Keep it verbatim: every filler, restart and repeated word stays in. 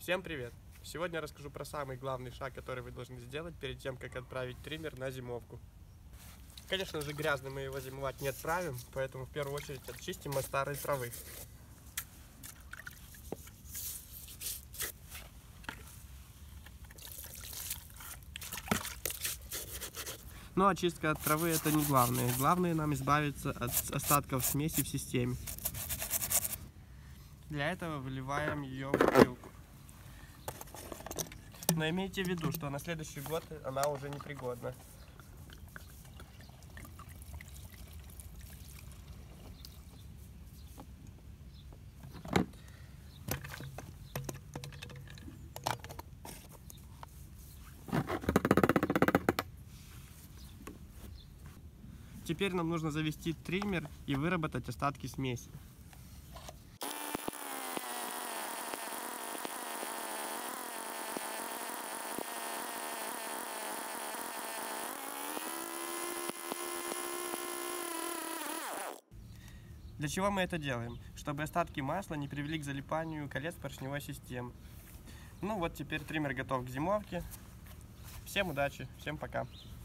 Всем привет! Сегодня я расскажу про самый главный шаг, который вы должны сделать перед тем, как отправить триммер на зимовку. Конечно же, грязным мы его зимовать не отправим, поэтому в первую очередь очистим от старой травы. Но очистка от травы это не главное. Главное нам избавиться от остатков смеси в системе. Для этого выливаем ее в бутылку. Но имейте в виду, что на следующий год она уже непригодна. Теперь нам нужно завести триммер и выработать остатки смеси. Для чего мы это делаем? Чтобы остатки масла не привели к залипанию колец поршневой системы. Ну вот теперь триммер готов к зимовке. Всем удачи, всем пока!